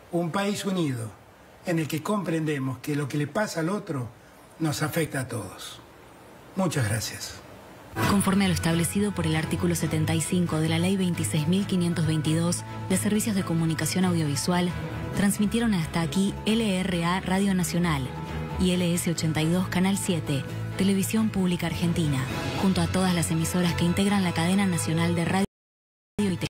un país unido en el que comprendemos que lo que le pasa al otro nos afecta a todos. Muchas gracias. Conforme a lo establecido por el artículo 75 de la Ley 26.522 de Servicios de Comunicación Audiovisual, transmitieron hasta aquí LRA Radio Nacional y LS82 Canal 7, Televisión Pública Argentina, junto a todas las emisoras que integran la cadena nacional de radio y televisión.